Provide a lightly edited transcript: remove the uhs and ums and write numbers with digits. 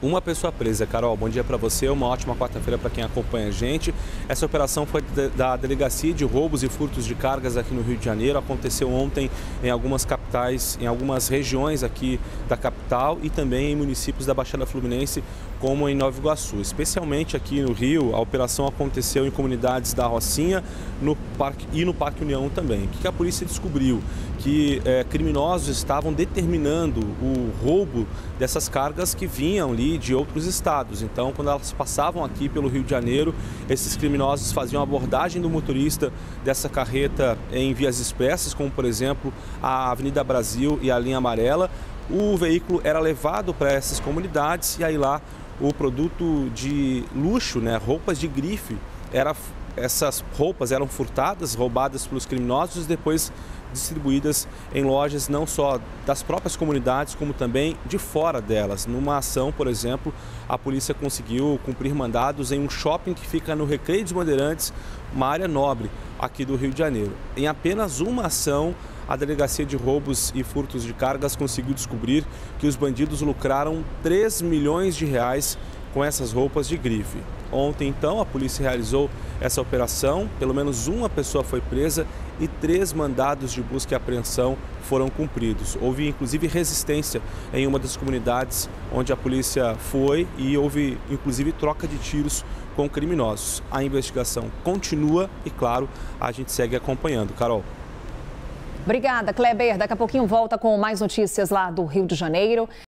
Uma pessoa presa. Carol, bom dia para você, uma ótima quarta-feira para quem acompanha a gente. Essa operação foi da Delegacia de Roubos e Furtos de Cargas aqui no Rio de Janeiro. Aconteceu ontem em algumas capitais, em algumas regiões aqui da capital e também em municípios da Baixada Fluminense, como em Nova Iguaçu. Especialmente aqui no Rio, a operação aconteceu em comunidades da Rocinha no Parque União também. O que a polícia descobriu? Que criminosos estavam determinando o roubo dessas cargas que vinham ali de outros estados. Então, quando elas passavam aqui pelo Rio de Janeiro, esses criminosos faziam abordagem do motorista dessa carreta em vias expressas, como por exemplo a Avenida Brasil e a linha amarela. O veículo era levado para essas comunidades e aí lá o produto de luxo, né, roupas de grife, essas roupas eram furtadas, roubadas pelos criminosos e depois distribuídas em lojas não só das próprias comunidades, como também de fora delas. Numa ação, por exemplo, a polícia conseguiu cumprir mandados em um shopping que fica no Recreio dos Bandeirantes, uma área nobre aqui do Rio de Janeiro. Em apenas uma ação, a Delegacia de Roubos e Furtos de Cargas conseguiu descobrir que os bandidos lucraram 3 milhões de reais com essas roupas de grife. Ontem, então, a polícia realizou essa operação, pelo menos uma pessoa foi presa e 3 mandados de busca e apreensão foram cumpridos. Houve, inclusive, resistência em uma das comunidades onde a polícia foi e houve, inclusive, troca de tiros com criminosos. A investigação continua e, claro, a gente segue acompanhando. Carol. Obrigada, Kleber. Daqui a pouquinho volta com mais notícias lá do Rio de Janeiro.